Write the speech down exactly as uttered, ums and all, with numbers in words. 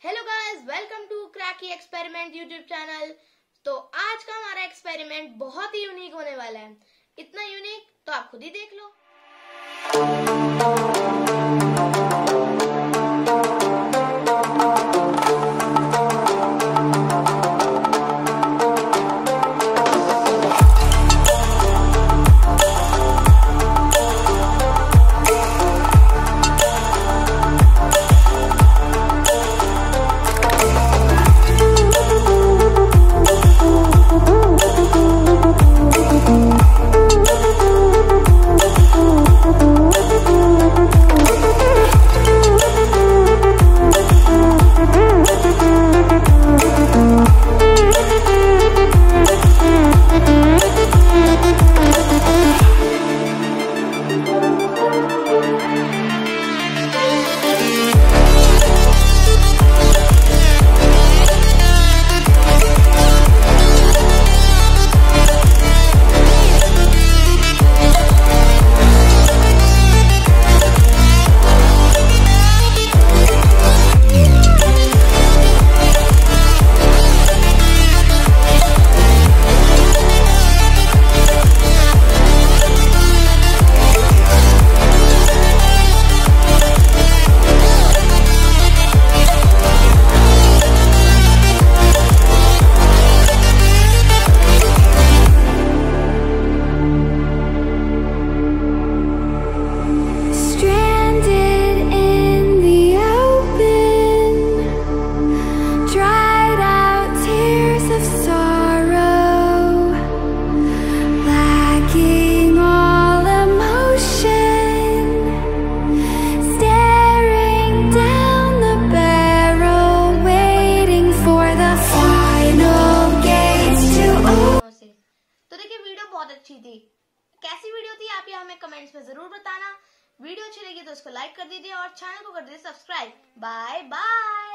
Hello guys, welcome to Cracky Experiment YouTube channel. तो आज का हमारा एक्सपेरिमेंट बहुत ही यूनिक होने वाला है। इतना यूनिक तो आप खुद ही देख लो। बहुत अच्छी थी। कैसी वीडियो थी आप ये हमें कमेंट्स में जरूर बताना। वीडियो अच्छी लगी तो उसको लाइक कर दीजिए और चैनल को कर दीजिए सब्सक्राइब। Bye bye.